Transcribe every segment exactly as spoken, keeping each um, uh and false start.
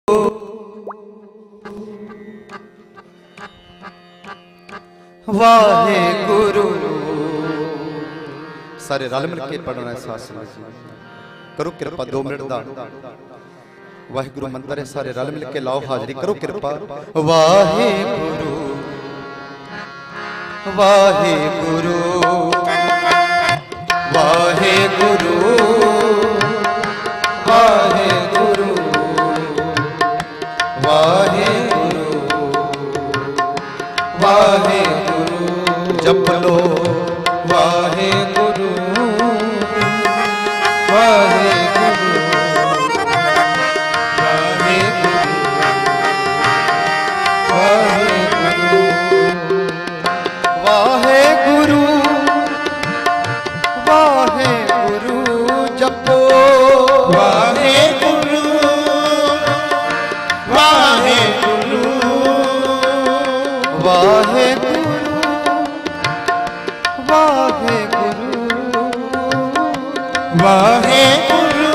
वाहेगुरु। सारे रल मिल के पढ़ना है साथ संगत जी, करो कृपा दो मिनट दा वाहेगुरु मंत्र है। सारे रल मिल के लाओ हाजरी, करो कृपा। वाहेगुरु वाहेगुरु वाहेगुरु वाहेगुरु वाहेगुरु वाहेगुरु। जप लो वाहेगुरु वाहेगुरु वाहेगुरु वाहेगुरु वाहेगुरु। जपो वाहेगुरु वाहेगुरु वाहेगुरु वाहेगुरु वाहेगुरु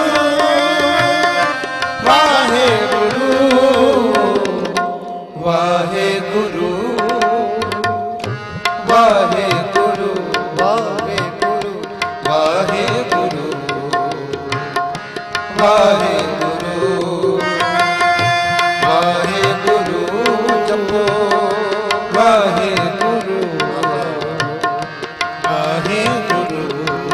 वाहेगुरु वाहेगुरु वाहेगुरु वाहेगुरु वाहेगुरु वाहेगुरु वाहेगुरु। जपो वाहेगुरु वाहेगुरु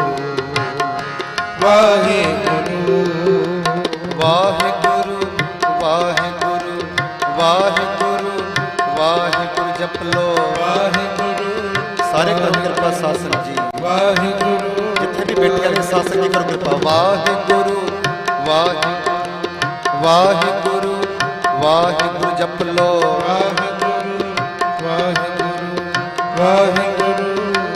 वाहेगुरु वाहेगुरु वाहेगुरु वाहेगुरु वाहेगुरु। जप लो वाहेगुरु। सारे कर कृपा शासन जी वाहेगुरु। जिथे भी बैठे हैं शासन जी करो कृपा। वाहेगुरु वाहेगुरु वाहेगुरु वाहेगुरु। जप लो वाहेगुरु वाहेगुरु वाहेगुरु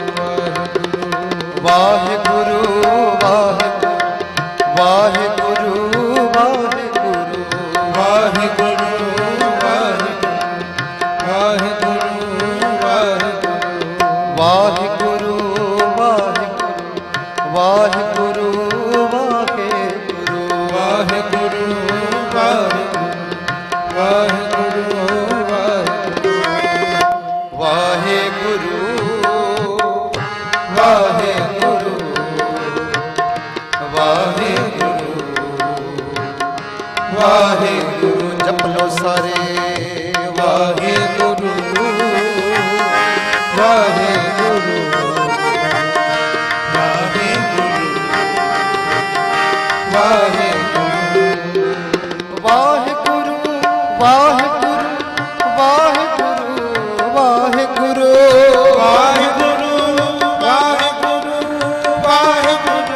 वाहेगुरु वाहेगुरु वाहेगुरु वाहेगुरु वाहेगुरु वाहेगुरु वाहेगुरु वाहेगुरु वाहेगुरु वाहेगुरु वाहेगुरु वाहेगुरु वाहेगुरु वाहेगुरु वाहेगुरु वाहेगुरु। जप लो सारे वाहेगुरु वाहेगुरु वाहेगुरु वाहेगुरु वाहेगुरु वाहेगुरु वाहेगुरु वाहेगुरु वाहेगुरु वाहेगुरु वाहेगुरु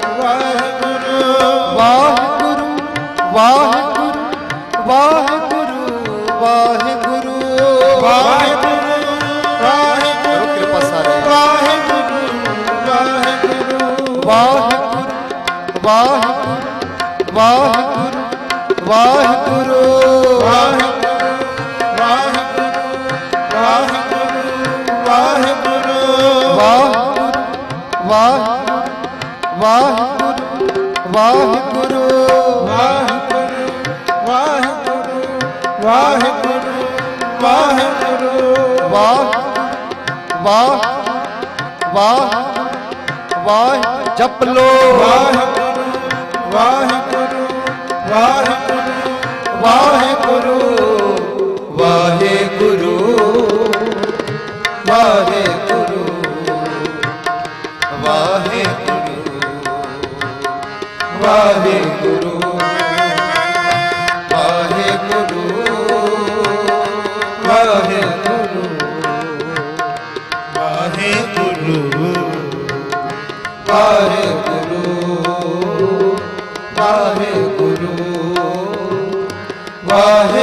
वाहेगुरु वाहेगुरु वाहेगुरु वाहेगुरु वाहेगुरु वाहेगुरु। कृपा सारे वाहेगुरु वाहेगुरु वाहेगुरु वाहेगुरु वाहेगुरु वाहेगुरु वाहेगुरु वाहेगुरु वाहेगुरु वाहेगुरु वाहेगुरु वाह वाह वाह वाह। जप लो वाहेगुरु वाहेगुरु वाहेगुरु वाहेगुरु वाहेगुरु वाहेगुरु वाहेगुरु वाहेगुरु वाहेगुरु वाहेगुरु वाहेगुरु वाहेगुरु वाहेगुरु वाहे